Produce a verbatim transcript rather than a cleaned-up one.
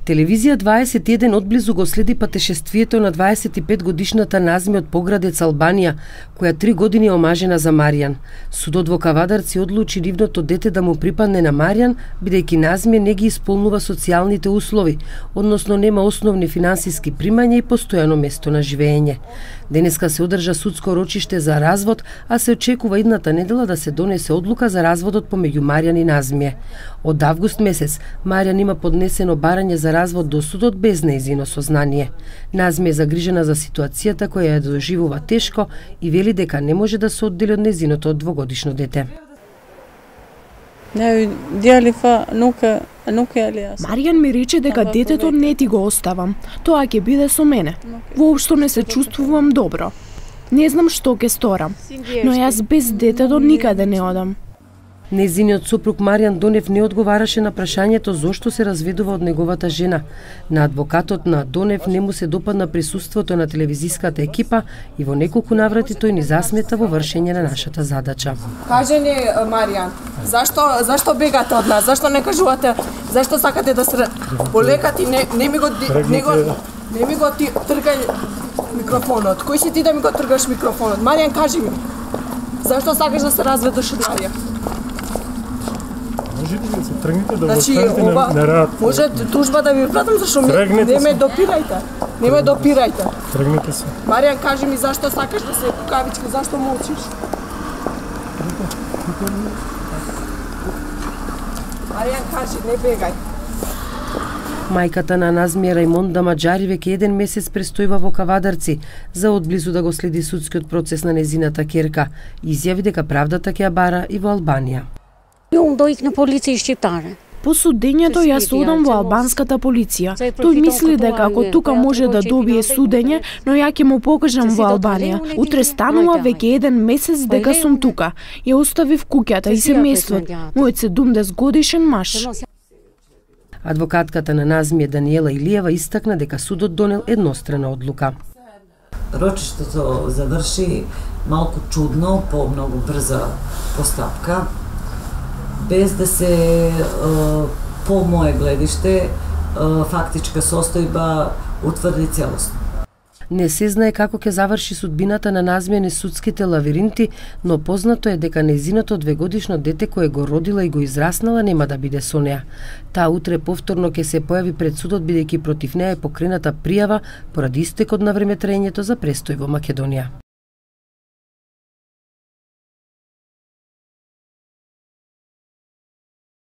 Телевизија дваесет и еден одблизу го следи патешествието на дваесет и пет годишната Назми од Поградец, Албанија, која три години е омажена за Маријан. Судот во Кавадарци одлучи нивното дете да му припадне на Маријан, бидејќи Назми не ги исполнува социјалните услови, односно нема основни финансиски примања и постојано место на живење. Денеска се одржа судско рочиште за развод, а се очекува идната недела да се донесе одлука за разводот помеѓу Маријан и Назмија. Од август месец Маријан има поднесено барање за развод до судот без нејзино сознание. Назмија е загрижена за ситуацијата која ја доживува тешко и вели дека не може да се оддели од нејзиното двогодишно дете. Маријан ми рече дека детето не ти го оставам. Тоа ќе биде со мене. Воопшто не се чувствувам добро. Не знам што ќе сторам, но јас без детето никаде не одам. Нејзиниот сопруг Маријан Донев не одговараше на прашањето зошто се разведува од неговата жена. На адвокатот на Донев не му се допадна присуството на телевизиската екипа и во неколку наврати тој ни засмета во вршење на нашата задача. Каже ни, Маријан, зашто зашто бегате од нас? Зашто не кажувате? Зашто сакате да се полекати? Не, не ми го не го не ми го ти тргај микрофонот. Кој си ти да ми го тргаш микрофонот? Маријан, кажи ми. Зашто сакаш да се разведеш од Марија? Можете да се тргнете да значи, го оставите на, на рад. Може тужба да ви пратам зашто ми не ме допирајте. Не ме допирајте. Тргнете се. Маријан, кажи ми зашто сакаш да се кукавички, зашто молчиш? Маријан, кажи, не бегај. Мајката на Назмија Рајмонда Маџари веќе еден месец престојува во Кавадарци за одблизу да го следи судскиот процес на незината ќерка. Изјави дека правдата ќе ја бара и во Албанија. По судењето јас одам во албанската полиција. Тој мисли дека ако тука може да добие судење, но ја ќе му покажам во Албанија. Утре станува веќе еден месец дека сум тука. Ја оставив куќата и семејството, мојот седумдесет годишен маж. Адвокатката на Назмија Даниела Илиева истакна дека судот донел еднострана одлука. Рочиштето заврши малку чудно, по многу брза постапка, без да се, по мое гледиште, фактичка состојба утврди целосно. Не се знае како ќе заврши судбината на Назмија низ судските лавиринти, но познато е дека нејзиното двегодишно дете кое го родила и го израснала нема да биде со неа. Таа утре повторно ќе се појави пред судот бидејќи против неа е покрената пријава поради истекот на времетраењето за престој во Македонија.